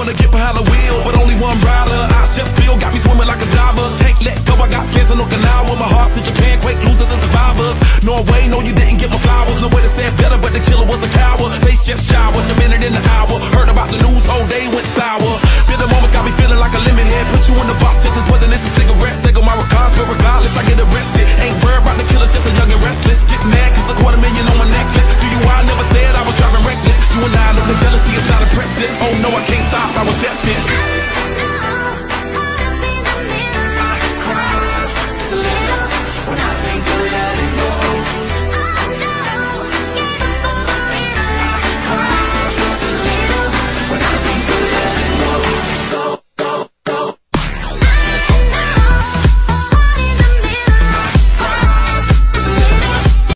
wanna get behind the wheel, but only one rider. I just feel got me swimming like a diver. Can't let go, I got plans in Okinawa. My heart to Japan, quake losers and survivors. Norway, no you didn't get my flowers. No way to say it better, but the killer was a coward. Face just showered, a minute in the hour. Heard about the news, whole day went sour. Feel the moment got me feeling like a lemon head. Put you in the box just as wasn't this a cigarette. Take my regards, but regardless I get arrested. Ain't worried about the killers, just a young and restless. Get mad cause a $250,000 on my necklace. Do you I never said I was driving reckless. You and I know the jealousy is not impressive. Oh no, I can't stop, I was destined.